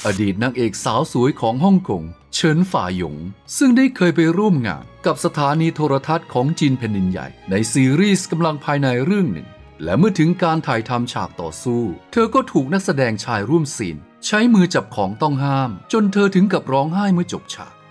อดีตนางเอกสาวสวยของฮ่องกงเฉินฝ่าหยงซึ่งได้เคยไปร่วมงานกับสถานีโทรทัศน์ของจีนแผ่นดินใหญ่ในซีรีส์กำลังภายในเรื่องหนึ่งและเมื่อถึงการถ่ายทำฉากต่อสู้เธอก็ถูกนักแสดงชายร่วมซีนใช้มือจับของต้องห้ามจนเธอถึงกับร้องไห้เมื่อจบฉาก